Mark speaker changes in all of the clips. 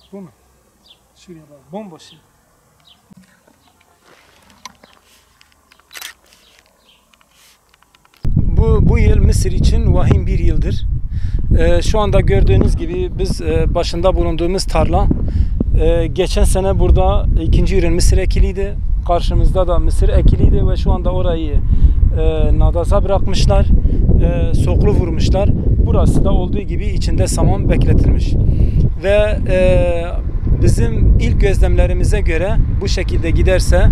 Speaker 1: Bu mu? Şuraya bak, bomboş. Bu yıl Mısır için vahim bir yıldır. Şu anda gördüğünüz gibi biz başında bulunduğumuz tarla geçen sene burada ikinci ürün mısır ekiliydi. Karşımızda da mısır ekiliydi ve şu anda orayı nadaza bırakmışlar. Soklu vurmuşlar. Burası da olduğu gibi içinde saman bekletilmiş. Ve bizim ilk gözlemlerimize göre bu şekilde giderse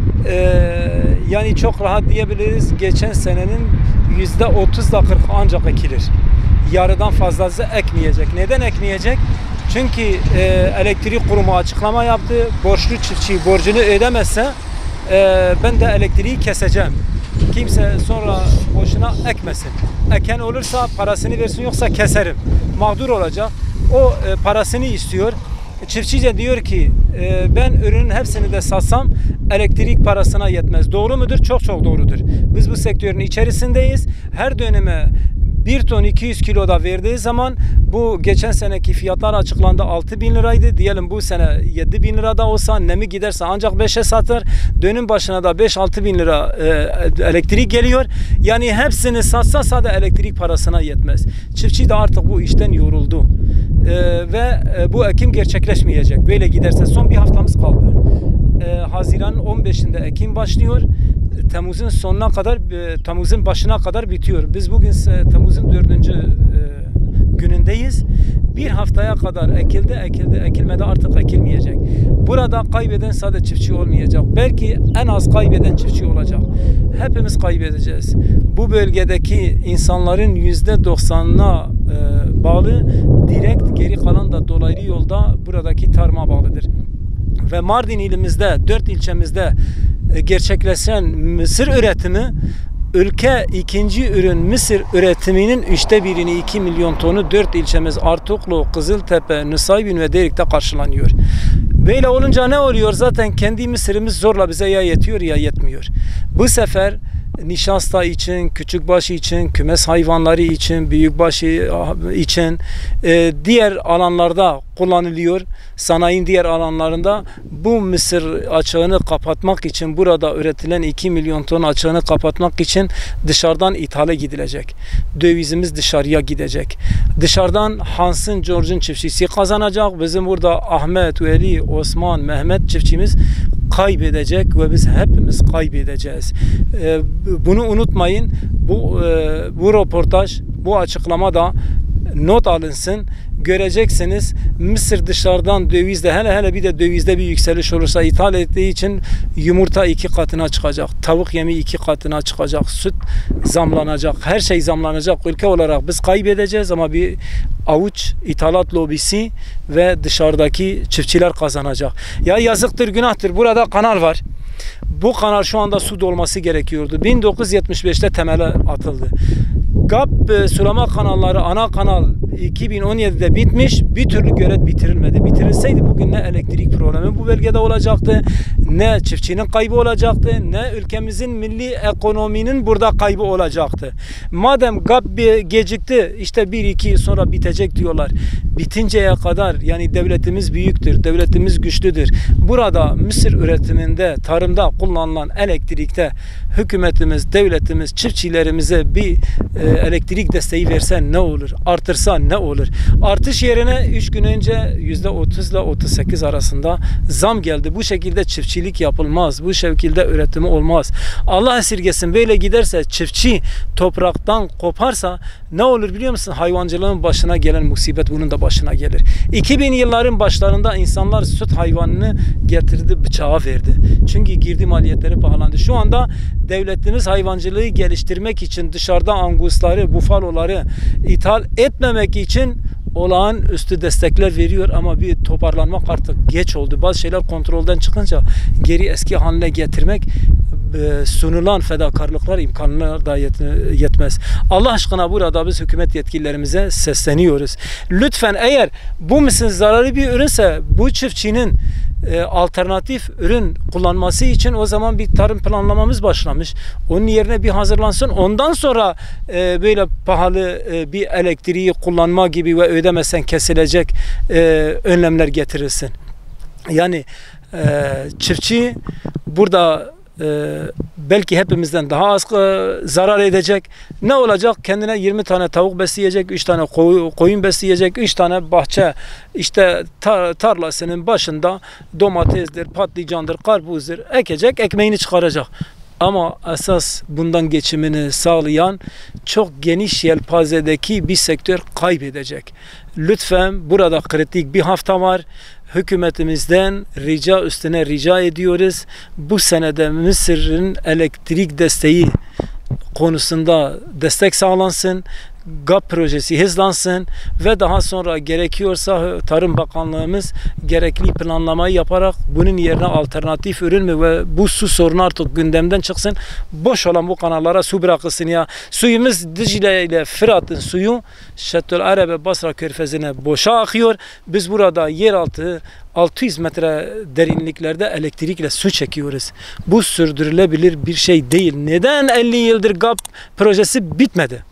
Speaker 1: yani çok rahat diyebiliriz, geçen senenin %30'da 40 ancak ekilir. Yarıdan fazlası ekmeyecek. Neden ekmeyecek? Çünkü elektrik kurumu açıklama yaptı. Borçlu çiftçi borcunu ödemezse ben de elektriği keseceğim. Kimse sonra boşuna ekmesin. Eken olursa parasını versin, yoksa keserim. Mağdur olacak. O parasını istiyor. Çiftçi de diyor ki ben ürünün hepsini de satsam elektrik parasına yetmez. Doğru mudur? Çok çok doğrudur. Biz bu sektörün içerisindeyiz. Her döneme 1 ton 200 kilo da verdiği zaman, bu geçen seneki fiyatlar açıklandı, 6.000 liraydı. Diyelim bu sene 7.000 lirada olsa, nemi giderse ancak 5'e satar. Dönüm başına da 5-6 bin lira elektrik geliyor. Yani hepsini satsa sadece elektrik parasına yetmez. Çiftçi de artık bu işten yoruldu. Ve bu ekim gerçekleşmeyecek. Böyle giderse son bir haftamız kaldı. Haziran'ın 15'inde ekim başlıyor. Temmuz'un sonuna kadar, Temmuz'un başına kadar bitiyor. Biz bugün Temmuz'un 4. günündeyiz. Bir haftaya kadar ekilmedi, artık ekilmeyecek. Burada kaybeden sadece çiftçi olmayacak. Belki en az kaybeden çiftçi olacak. Hepimiz kaybedeceğiz. Bu bölgedeki insanların %90'ına bağlı, direkt, geri kalan da dolaylı yolda buradaki tarıma bağlıdır. Ve Mardin ilimizde, 4 ilçemizde gerçekleşen mısır üretimi, ülke ikinci ürün mısır üretiminin 1/3'ini, 2 milyon tonu 4 ilçemiz Artuklu, Kızıltepe, Nusaybin ve Derik'te karşılanıyor. Böyle olunca ne oluyor? Zaten kendi mısırımız zorla bize ya yetiyor ya yetmiyor. Bu sefer nişasta için, küçükbaş için, kümes hayvanları için, büyükbaş için diğer alanlarda kullanılıyor. Sanayinin diğer alanlarında bu mısır açığını kapatmak için, burada üretilen 2 milyon ton açığını kapatmak için dışarıdan ithale gidilecek. Dövizimiz dışarıya gidecek. Dışarıdan Hans'ın, George'un çiftçisi kazanacak. Bizim burada Ahmet, Veli, Osman, Mehmet çiftçimiz kaybedecek ve biz hepimiz kaybedeceğiz. Bunu unutmayın. Bu röportaj, bu açıklama da not alınsın. Göreceksiniz, Mısır dışarıdan dövizde, hele bir de dövizde bir yükseliş olursa, ithal ettiği için yumurta 2 katına çıkacak, tavuk yemi 2 katına çıkacak, süt zamlanacak, her şey zamlanacak. Ülke olarak biz kaybedeceğiz ama bir avuç ithalat lobisi ve dışarıdaki çiftçiler kazanacak. Ya yazıktır, günahtır. Burada kanal var. Bu kanal şu anda su dolması gerekiyordu. 1975'te temeli atıldı. GAP sulama kanalları, ana kanal 2017'de bitmiş, bir türlü gölet bitirilmedi. Bitirilseydi bugün ne elektrik problemi bu bölgede olacaktı, ne çiftçinin kaybı olacaktı, ne ülkemizin milli ekonominin burada kaybı olacaktı. Madem GAP gecikti, işte 1-2 yıl sonra bitecek diyorlar. Bitinceye kadar, yani devletimiz büyüktür, devletimiz güçlüdür. Burada mısır üretiminde, tarımda kullanılan elektrikte hükümetimiz, devletimiz çiftçilerimize bir elektrik desteği verse ne olur? Artırsa ne olur? Artış yerine 3 gün önce %30 ile 38 arasında zam geldi. Bu şekilde çiftçilik yapılmaz. Bu şekilde üretimi olmaz. Allah esirgesin, böyle giderse, çiftçi topraktan koparsa ne olur biliyor musun? Hayvancılığın başına gelen musibet bunun da başına gelir. 2000 yılların başlarında insanlar süt hayvanını getirdi, bıçağa verdi. Çünkü girdi maliyetleri pahalandı. Şu anda devletimiz hayvancılığı geliştirmek için dışarıda angusları, bufaloları ithal etmemek için olağanüstü destekler veriyor ama bir toparlanmak artık geç oldu. Bazı şeyler kontrolden çıkınca geri eski haline getirmek, sunulan fedakarlıklar, imkanlar da yetmez. Allah aşkına burada biz hükümet yetkililerimize sesleniyoruz. Lütfen, eğer bu mısır zararlı bir ürünse, bu çiftçinin alternatif ürün kullanması için o zaman bir tarım planlamamız başlamış. Onun yerine bir hazırlansın. Ondan sonra böyle pahalı bir elektriği kullanma gibi ve ödemesen kesilecek önlemler getirilsin. Yani çiftçi burada belki hepimizden daha az zarar edecek. Ne olacak? Kendine 20 tane tavuk besleyecek, 3 tane koyun besleyecek, 3 tane bahçe işte tarlasının başında domatesdir, patlıcandır, karpuzdur ekecek, ekmeğini çıkaracak. Ama esas bundan geçimini sağlayan çok geniş yelpazedeki bir sektör kaybedecek. Lütfen burada kritik bir hafta var. Hükümetimizden rica üstüne rica ediyoruz. Bu senede Mısır'ın elektrik desteği konusunda destek sağlansın. GAP projesi hızlansın ve daha sonra gerekiyorsa Tarım Bakanlığımız gerekli planlamayı yaparak bunun yerine alternatif ürün mü ve bu su sorunu artık gündemden çıksın. Boş olan bu kanallara su bırakılsın ya. Suyumuz Dicle ile Fırat'ın suyu Şettül Arabe Basra Körfezi'ne boşa akıyor. Biz burada yeraltı 600 metre derinliklerde elektrikle su çekiyoruz. Bu sürdürülebilir bir şey değil. Neden 50 yıldır GAP projesi bitmedi?